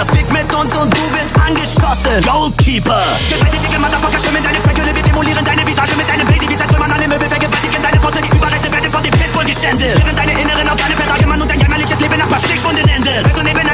Fick mit uns und du wirst angeschossen. Goalkeeper. Gewaltige Motherfucker schwimmen deine Tracke, wir demolieren deine Visage mit deinem Baby, wie seit Trümmern alle Möbel vergewaltigen deine Fotze, die Überreste werden von dem Pitbull geschändet. Während deine inneren Organe versagen, Mann, und dein jämmerliches Leben nach paar Stichwunden endet. Hörst du neben